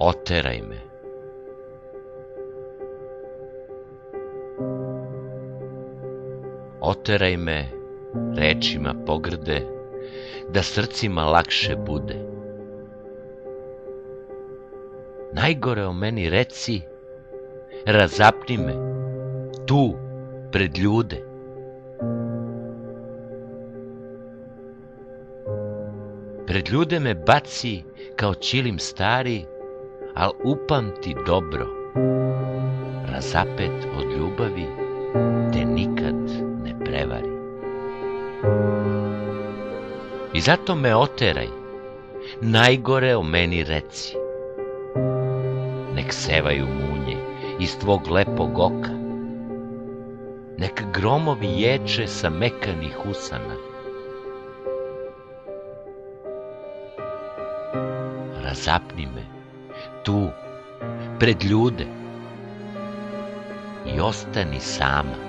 Oteraj me. Oteraj me rečima pogrde, da srcima lakše bude. Najgore o meni reci, razapni me, tu, pred ljude. Pred ljude me baci kao ćilim stari, al upamti dobro, razapet od ljubavi te nikad ne prevari. I zato me oteraj, najgore o meni reci. Nek sevaju munje iz tvog lepog oka, nek gromovi ječe sa mekanih usana. Razapni me, tu, pred ljude i ostani sama.